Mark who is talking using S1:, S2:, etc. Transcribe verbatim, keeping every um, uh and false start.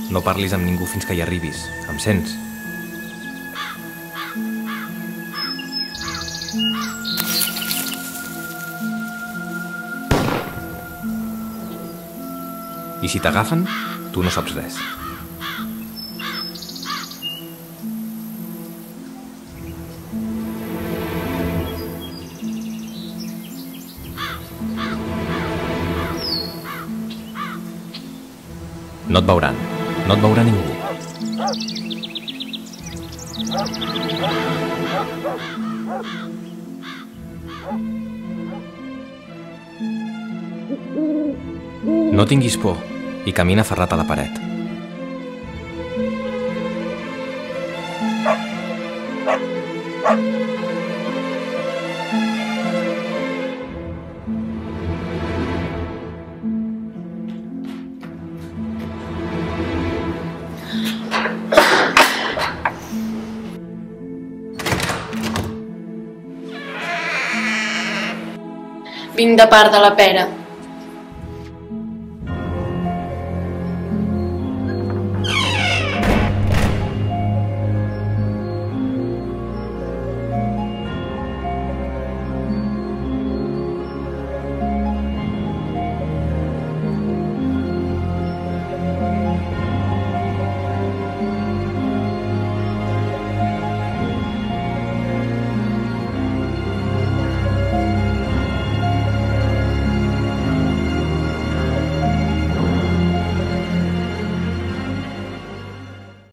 S1: No parlis amb ningú fins que hi arribis. Em sents? I si t'agafen, tu no saps res. No et veuran. No et veurà ningú. No tinguis por i camina aferrat a la paret.
S2: Vinc de part de la Pera.